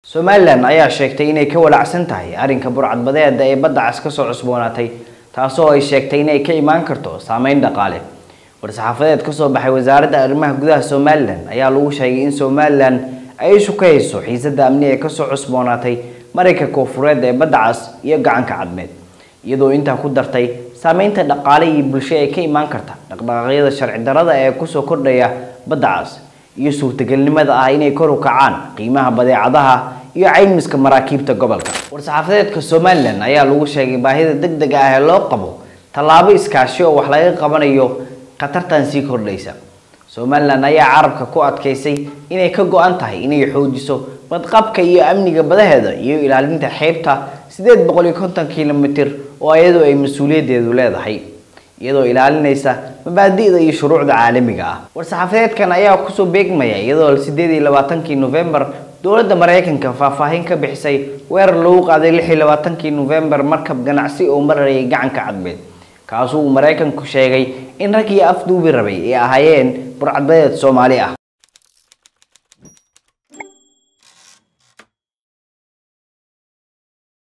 Somaliland ayaa sheegtay inay ka walacsan tahay arrinka burcadbadeeda ee badda cas ka soo cusboonaatay taasoo ay sheegtay inay ka imaan karto saameyn dhaqaale. War-saxaafadeed ka soo baxay wasaaradda arrimaha gudaha Somaliland ayaa lagu sheegay in Somaliland ay isu ka hayso xiisadda amni ee ka soo cusboonaatay marinka koonfureed ee badda cas iyo gacanka cadmeed, iyadoo intaa ku dartay saameynta dhaqaale iyo bulsho ee ka imaan karta dhaqdhaqaaqyada sharci darrada ee ku soo kordhaya badda cas iyo suurtagalnimada ah inay kor u kacaan qiimaha badeecadaha iyo caymiska maraakiibta gobolka. War-saxaafadeedka Somaliland ayaa lagu sheegay baahida degdega ah ee loo qabo tallaabo iskaashi oo wax laga qabanayo khatartan sii kordhaysa. Somaliland ayaa carabka ku adkeysay inay ka go'an tahay inay xoojiso badqabka iyo amniga badaheeda iyo ilaalinta xeebta 850 kiilomitir oo iyadoo ay mas'uuliyadeedu leedahay, iyadoo ilaalinaysa mabaadi'da iyo shuruucda caalamiga ah. War-saxaafadeedkan ayaa ku soo beegmaya iyadoo 28 November dowladda Mareykanka faahfaahin ka bixisay weerar lagu qaaday 26 November markab ganacsi oo marayay gacanka cadmeed, kaasoo uu Mareykanku sheegay in rag iyo afduubi rabay ay ahaayeen burcadbadeed Soomaali ah.